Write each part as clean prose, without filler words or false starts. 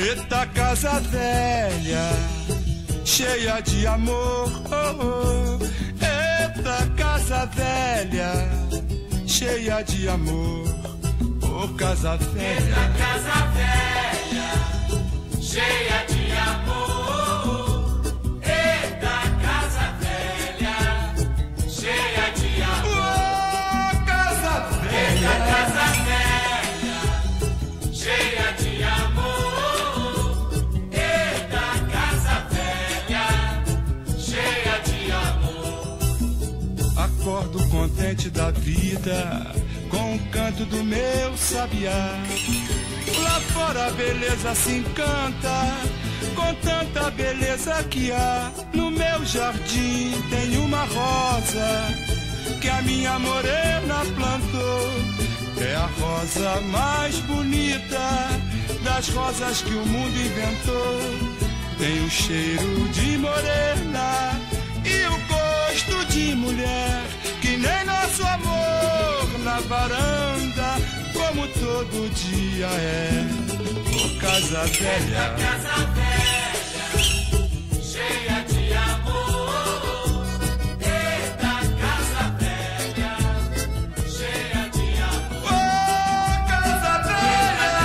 Eita casa velha, cheia de amor. Oh, oh. Eita casa velha, cheia de amor. Oh, casa velha. Eita casa velha, cheia de amor. Eita casa velha, cheia de amor. Oh, casa velha. Eita casa velha, cheia de amor. Eita casa velha, cheia de amor. Acordo contente da vida com o canto do meu sabiá. Lá fora a beleza se encanta com tanta beleza que há. No meu jardim tem uma rosa que a minha morena plantou. É a rosa mais bonita das rosas que o mundo inventou. Tem o cheiro de morena e o gosto de mulher, que nem nosso amor na varanda, como todo dia é. Oh, casa velha. Casa velha, cheia de amor. Eita casa velha, cheia de amor. Oh, casa velha.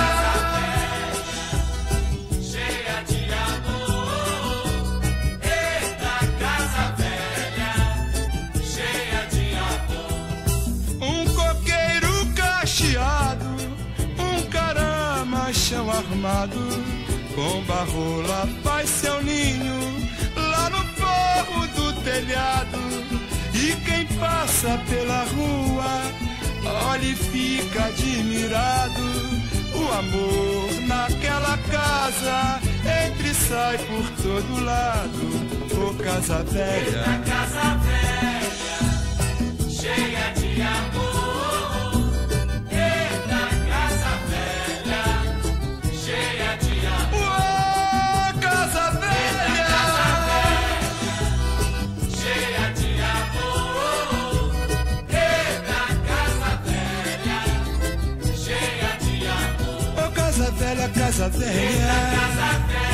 Cheia de amor. Eita casa velha, cheia de amor. Um coqueiro cacheado, um carama chão armado, com barrola faz seu ninho lá no forro do telhado. E quem passa pela rua olha e fica admirado. O amor naquela casa entra e sai por todo lado. Ô casa velha. Eita casa velha, cheia de amor. Eita casa velha, cheia de amor. Ô casa velha. Cheia de amor. Eita casa velha, cheia de amor. Ô casa velha, casa velha. Casa velha.